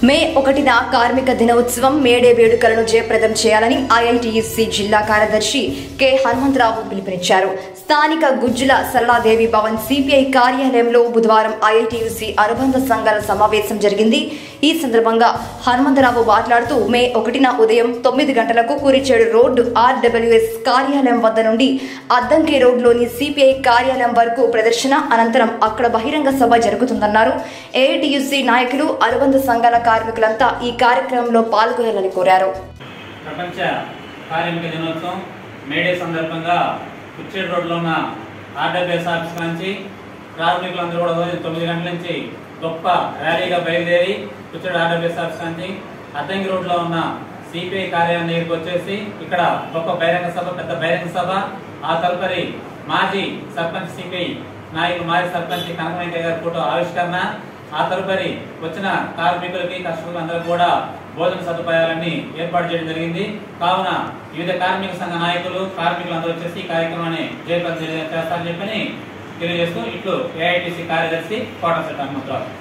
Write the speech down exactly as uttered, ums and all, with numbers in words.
మే ఒకటిన కార్మిక దినోత్సవం మేడే వేడుకలను జయప్రదం చేయాలని ఐఐటియుసి జిల్లా కార్యదర్శి కె హనుమంతరావు పిలుపునిచ్చారు. స్థానిక గుజ్జుల సరళాదేవి భవన్ సిపిఐ కార్యాలయంలో బుధవారం ఐఐటియుసి అనుబంధ సంఘాల సమావేశం జరిగింది. ఈ సందర్భంగా హనుమంతరావు మాట్లాడుతూ మే ఒకటిన ఉదయం తొమ్మిది గంటలకు కురిచేడు రోడ్డు ఆర్డబ్ల్యూఎస్ కార్యాలయం వద్ద నుండి అద్దంకి రోడ్లోని సిపిఐ కార్యాలయం వరకు ప్రదర్శన అనంతరం అక్కడ బహిరంగ సభ జరుగుతుందన్నారు. ఏఐటియుసి నాయకులు అనుబంధ సంఘాల కార్మికులంతా ఈ కార్యక్రమంలో పాల్గొనాలని కోరారు. ప్రపంచ కార్మిక దినోత్సవం మేడే సందర్భంగా కుర్చేడు రోడ్లో ఉన్న ఆర్డబ్ల్యూఎస్ ఆఫీస్ నుంచి కార్మికులందరూ కూడా ఉదయం తొమ్మిది గంటల నుంచి గొప్ప ర్యాలీగా బయలుదేరి కుర్చేడు ఆర్డబ్ల్యూఎస్ ఆఫీస్ నుంచి అద్దంకి రోడ్లో ఉన్న సిపిఐ కార్యాలయం దగ్గరికి వచ్చేసి ఇక్కడ గొప్ప బహిరంగ సభ, పెద్ద బహిరంగ సభ, ఆ తదుపరి మాజీ సర్పంచ్ సిపిఐ నాయకులు మాజీ సర్పంచ్ కనకవెంకయ్య గారి ఫోటో ఆవిష్కరణ, ఆ తదుపరి వచ్చిన కార్మికులకి కష్టపరులందరూ కూడా భోజన సదుపాయాలన్నీ ఏర్పాటు చేయడం జరిగింది. కావున వివిధ కార్మిక సంఘ నాయకులు కార్మికులందరూ వచ్చేసి ఈ కార్యక్రమాన్ని జయప్రదం చేస్తారని చెప్పని తెలియజేస్తూ ఇట్లు ఏఐటిసి కార్యదర్శి కోటశెట్టి హనుమంతరావు.